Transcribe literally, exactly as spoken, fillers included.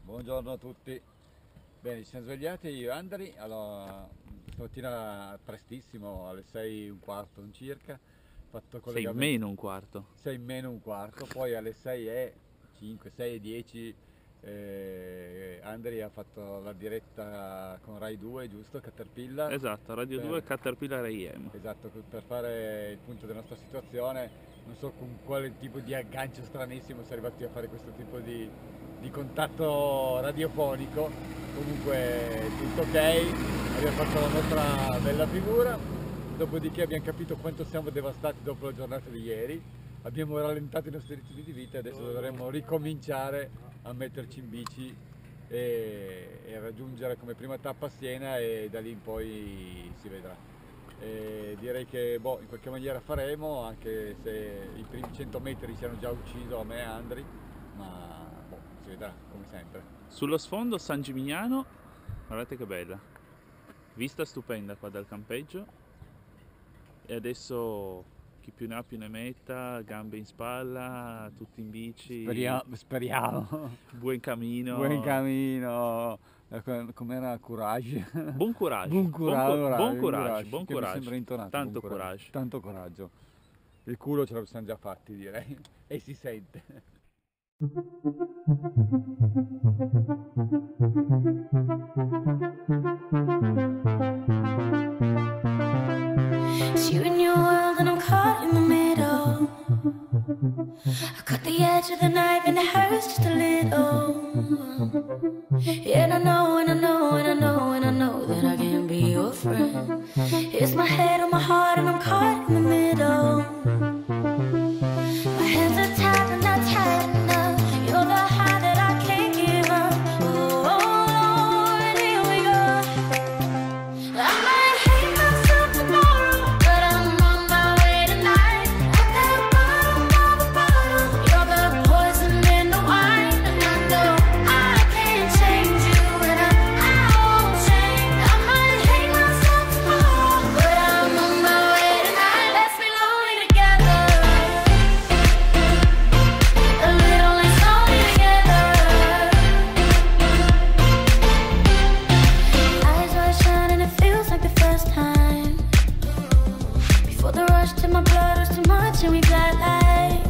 Buongiorno a tutti. Bene, ci siamo svegliati io e Andri. Allora, stamattina prestissimo, alle sei e un quarto circa, fatto Sei collegamento. meno un quarto. sei meno un quarto, poi alle sei e cinque, sei e dieci eh, Andri ha fatto la diretta con Rai due, giusto? Caterpillar. Esatto, Radio per- due Caterpillar A M. Esatto, per fare il punto della nostra situazione. Non so con quale tipo di aggancio stranissimo si è arrivati a fare questo tipo di, di contatto radiofonico. Comunque tutto ok, abbiamo fatto la nostra bella figura, dopodiché abbiamo capito quanto siamo devastati dopo la giornata di ieri, abbiamo rallentato i nostri ritmi di vita e adesso dovremmo ricominciare a metterci in bici e, e raggiungere come prima tappa Siena e da lì in poi si vedrà. E direi che boh, in qualche maniera faremo, anche se i primi cento metri ci hanno già ucciso a me e a Andri, ma boh, si vedrà come sempre. Sullo sfondo San Gimignano, guardate che bella. Vista stupenda qua dal campeggio. E adesso chi più ne ha più ne metta, gambe in spalla, tutti in bici. Speriamo, speriamo. Buon cammino. Buon cammino. Com'era courage? Buon coraggio. Buon coraggio, buon, buon coraggio, buon che mi coraggio. sembra intonato, Tanto buon coraggio. Tanto coraggio. Il culo ce lo siamo già fatti, direi. E si sente. It's you and your world and I'm caught in the middle. I cut the edge of the knife and it hurts just a little. And I know, and I know, and I know, and I know that I can't be your friend. It's my head on my heart and I'm caught in the middle. My hands are tied but not tight enough. You're the high that I can't give up. Oh, Lord, here we go. I might hate myself tomorrow, but I'm on my way tonight. At the bottom of the bottle, you're the poison in the wine. And I know I can't change you, and I, I won't change. I might hate myself tomorrow, but I'm on my way tonight. Let's be lonely together, a little less lonely together. Eyes wide shut and it feels like the first time. Before the rush to my blood was too much and we glide like